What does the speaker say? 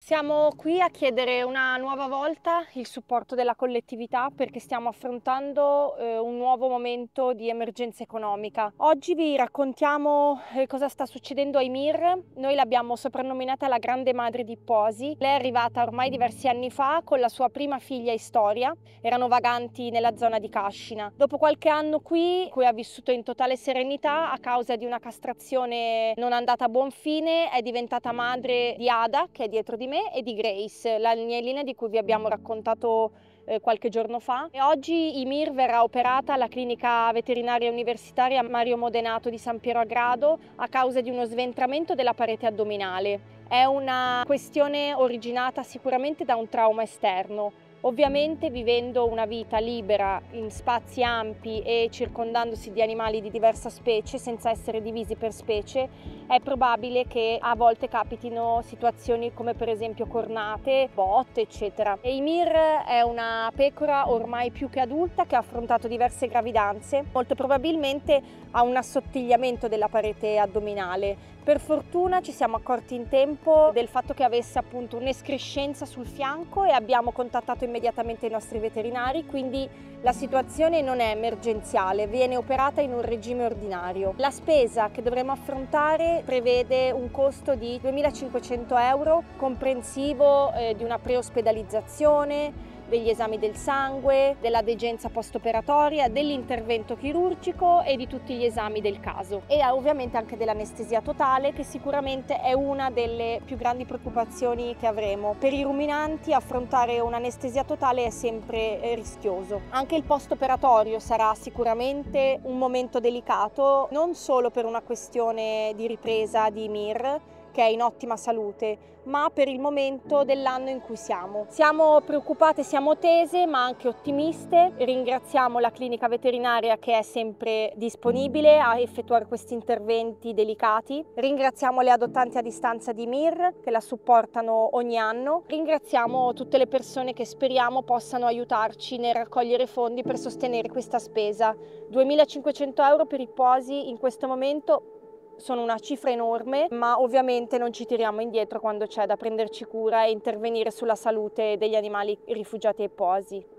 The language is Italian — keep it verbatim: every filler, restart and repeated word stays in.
Siamo qui a chiedere una nuova volta il supporto della collettività perché stiamo affrontando eh, un nuovo momento di emergenza economica. Oggi vi raccontiamo eh, cosa sta succedendo a Ymir. Noi l'abbiamo soprannominata la grande madre di Posi. Lei è arrivata ormai diversi anni fa con la sua prima figlia Istoria. Erano vaganti nella zona di Cascina. Dopo qualche anno qui, in cui ha vissuto in totale serenità, a causa di una castrazione non andata a buon fine, è diventata madre di Ada, che è dietro di me, e di Grace, l'agnellina di cui vi abbiamo raccontato eh, qualche giorno fa. E oggi Ymir verrà operata alla clinica veterinaria universitaria Mario Modenato di San Piero a Grado a causa di uno sventramento della parete addominale. È una questione originata sicuramente da un trauma esterno. Ovviamente, vivendo una vita libera in spazi ampi e circondandosi di animali di diversa specie senza essere divisi per specie, è probabile che a volte capitino situazioni come per esempio cornate, botte, eccetera. E Ymir è una pecora ormai più che adulta che ha affrontato diverse gravidanze. Molto probabilmente ha un assottigliamento della parete addominale. Per fortuna ci siamo accorti in tempo del fatto che avesse appunto un'escrescenza sul fianco e abbiamo contattato immediatamente i nostri veterinari, quindi la situazione non è emergenziale, viene operata in un regime ordinario. La spesa che dovremo affrontare prevede un costo di duemilacinquecento euro, comprensivo eh, di una preospedalizzazione, degli esami del sangue, della degenza post-operatoria, dell'intervento chirurgico e di tutti gli esami del caso. E ovviamente anche dell'anestesia totale, che sicuramente è una delle più grandi preoccupazioni che avremo. Per i ruminanti affrontare un'anestesia totale è sempre rischioso. Anche il post-operatorio sarà sicuramente un momento delicato, non solo per una questione di ripresa di Ymir, che è in ottima salute, ma per il momento dell'anno in cui siamo. Siamo preoccupate, siamo tese, ma anche ottimiste. Ringraziamo la clinica veterinaria che è sempre disponibile a effettuare questi interventi delicati. Ringraziamo le adottanti a distanza di Ymir che la supportano ogni anno. Ringraziamo tutte le persone che speriamo possano aiutarci nel raccogliere fondi per sostenere questa spesa. duemilacinquecento euro per i posi in questo momento sono una cifra enorme, ma ovviamente non ci tiriamo indietro quando c'è da prenderci cura e intervenire sulla salute degli animali rifugiati ai posi.